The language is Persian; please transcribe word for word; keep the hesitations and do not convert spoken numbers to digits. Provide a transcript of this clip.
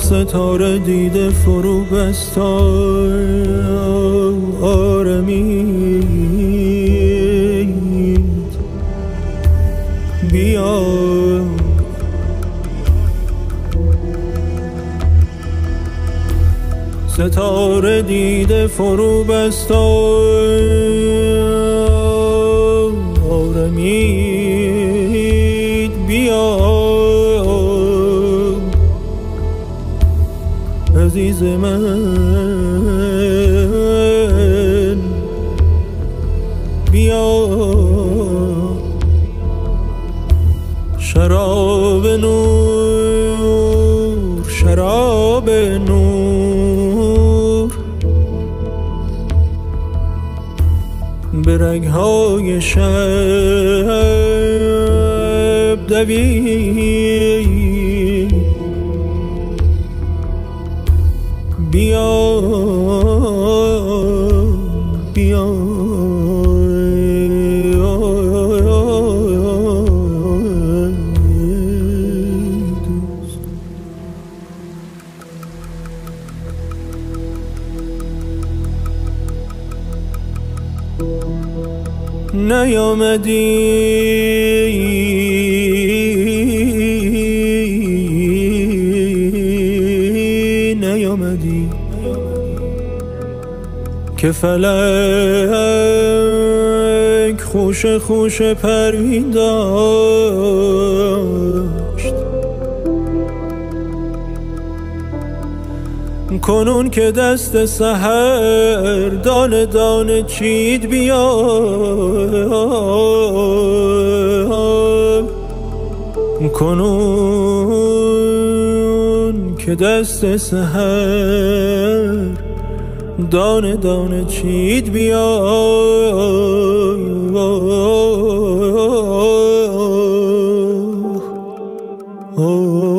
ستاره دیده فرو بست آرمید. بیا ستاره دیده فرو بست آرمید. بیا عزیز من، بیا شراب نور، شراب نور به رگ‌های شب دوید. بیا بیا نیامدی نیامدی که فلک خوش خوش پروین داشت. کنون که دست سحر دانه دانه چید. بیا کنون که دست سحر دانه دانه چید. بیا